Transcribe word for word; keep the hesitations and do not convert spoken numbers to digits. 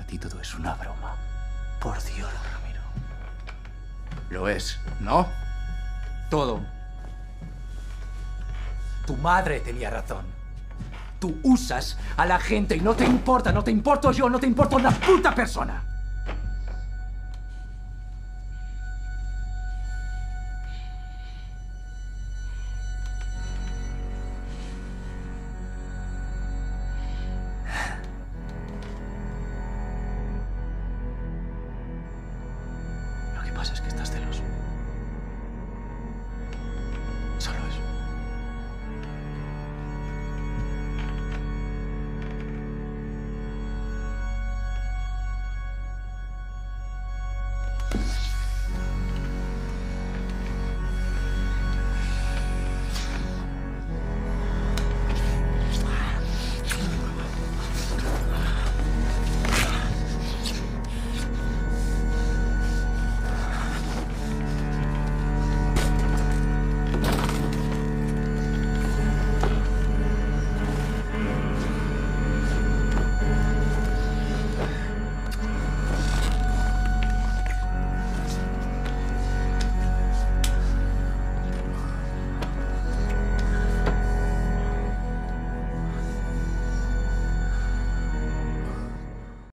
ti todo es una broma. Por Dios, Ramiro. Lo es, ¿no? Todo. Tu madre tenía razón. Tú usas a la gente y no te importa, no te importo yo, no te importa una puta persona. Lo que pasa es que estás celoso.